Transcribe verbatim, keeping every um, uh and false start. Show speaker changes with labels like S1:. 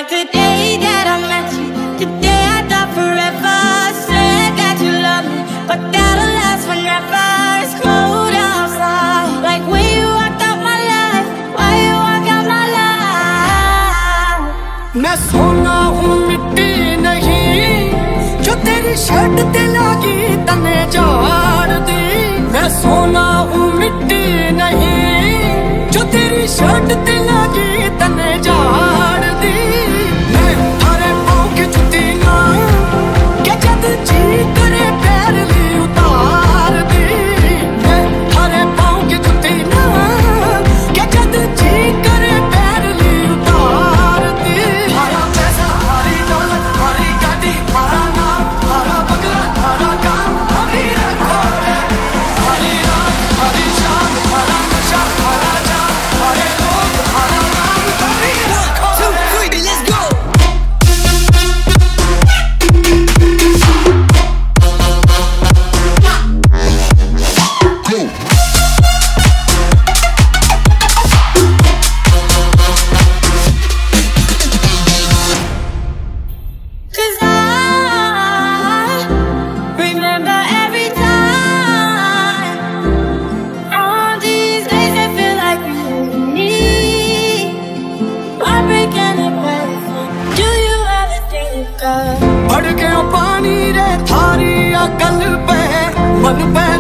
S1: Like the day that I met you, the day I thought forever. Said that you love me, but that'll last forever. It's cold outside, like when you walked out my life. Why you walk out my life?
S2: मैं सोना हूँ मिट्टी नहीं, जो तेरी shirt ते लगी तने झाड़ दी। मैं सोना हूँ मिट्टी नहीं, जो तेरी शर्ट ते लगी तने झाड़ दी। मैं थारे पाँव की जुती ना, क्या जद जी करे पैर ली उतार दी। मैं थारे पाँव की जुती ना, क्या जद जी करे पैर ली उतार दी। हरा पैसा, हरी दौलत, हरी गाड़ी, हरा नाम, हरा बंगला, हरा काम, हरी रखो है। हरी रात, हरी शाम, हरा नशा, हरा जाम, हरे लोग, हरा नाम, हरी रखो है। One, two, three, let's go.
S1: Cause I remember every time. On these days I feel like we need heartbreak and a breath. Do you ever think of
S2: बढ़ गया पानी रे थारी अकल पे, मन पे